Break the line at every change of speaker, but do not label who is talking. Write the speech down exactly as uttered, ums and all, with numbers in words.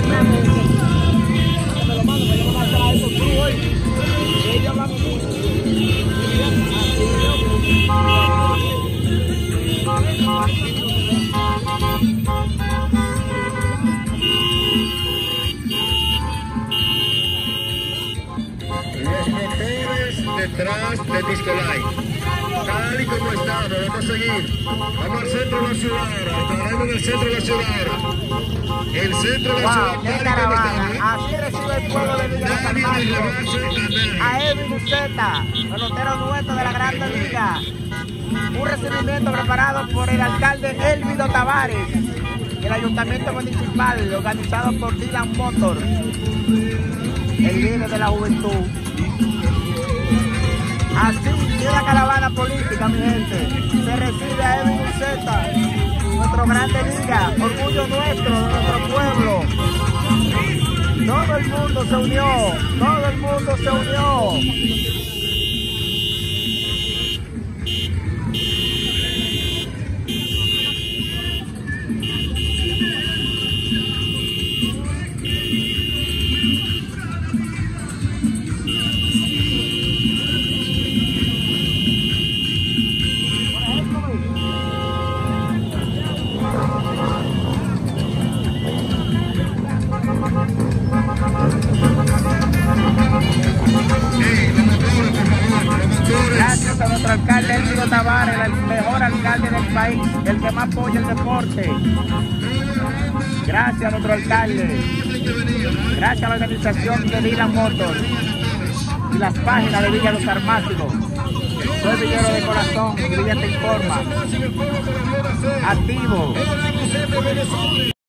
Detrás de Discolay. Tal y como está, vamos a seguir. Vamos al centro de la ciudad ahora. Estaremos en el centro de la ciudad ahora. El centro de la
Wow,
ciudad,
qué
tal y como
caravana.
está.
Así recibe el pueblo de Villa de San
Nadie le
Marcos
va a hacer
a Edwin Uceta, pelotero nuestro de la Grande Liga. Un recibimiento preparado por el alcalde Elvido Tavares y el ayuntamiento municipal, organizado por Dylan Motor, el líder de la juventud. Así es la caravana política, mi gente. Se recibe a Edwin Uceta, nuestro Grande Liga, orgullo nuestro, de nuestro pueblo. Todo el mundo se unió, todo el mundo se unió. Gracias a nuestro alcalde Elvido Tavares, el mejor alcalde del país, el que más apoya el deporte. Gracias a nuestro alcalde. Gracias a la organización de Dylan Motor y las páginas de Villa Los Armáticos. Soy villero de corazón, Villa te informa. Activo.